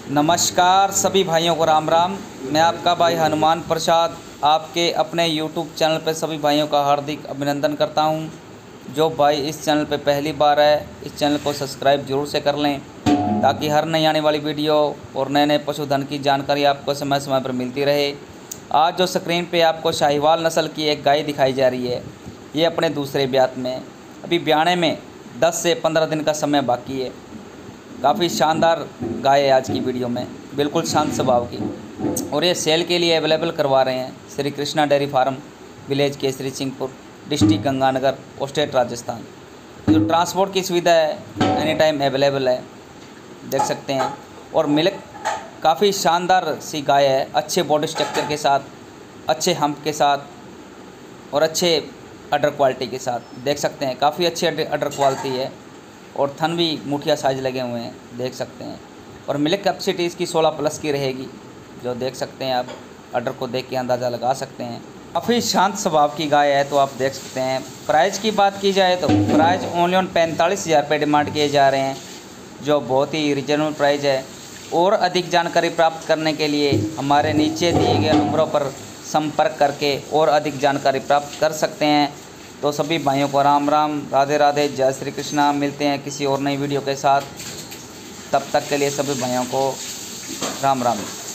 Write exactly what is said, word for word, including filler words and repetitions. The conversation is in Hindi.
नमस्कार सभी भाइयों को राम राम। मैं आपका भाई हनुमान प्रसाद आपके अपने यूट्यूब चैनल पर सभी भाइयों का हार्दिक अभिनंदन करता हूं। जो भाई इस चैनल पर पहली बार है, इस चैनल को सब्सक्राइब जरूर से कर लें ताकि हर नई आने वाली वीडियो और नए नए पशुधन की जानकारी आपको समय समय पर मिलती रहे। आज जो स्क्रीन पे आपको शाहीवाल नस्ल की एक गाय दिखाई जा रही है, ये अपने दूसरे ब्यात में, अभी ब्याने में दस से पंद्रह दिन का समय बाकी है। काफ़ी शानदार गाय है आज की वीडियो में, बिल्कुल शांत स्वभाव की, और ये सेल के लिए अवेलेबल करवा रहे हैं Shri Krishna dairy farm, village Kesari Singhpur, district Ganganagar और स्टेट राजस्थान। जो ट्रांसपोर्ट की सुविधा है एनी टाइम अवेलेबल है, देख सकते हैं। और मिल्क काफ़ी शानदार सी गाय है, अच्छे बॉडी स्ट्रक्चर के साथ, अच्छे हम्प के साथ और अच्छे अडर क्वालिटी के साथ, देख सकते हैं। काफ़ी अच्छी अडर क्वालिटी है और थन भी मुठिया साइज लगे हुए हैं, देख सकते हैं। और मिल्क कैपेसिटी इसकी सोलह प्लस की रहेगी, जो देख सकते हैं। आप अडर को देख के अंदाज़ा लगा सकते हैं। काफ़ी शांत स्वभाव की गाय है, तो आप देख सकते हैं। प्राइस की बात की जाए तो प्राइस ओनली ऑन पैंतालीस हज़ार रुपये डिमांड किए जा रहे हैं, जो बहुत ही रिजनेबल प्राइस है। और अधिक जानकारी प्राप्त करने के लिए हमारे नीचे दिए गए नंबरों पर संपर्क करके और अधिक जानकारी प्राप्त कर सकते हैं। तो सभी भाइयों को राम राम, राधे राधे, जय श्री कृष्णा। मिलते हैं किसी और नई वीडियो के साथ, तब तक के लिए सभी भाइयों को राम राम।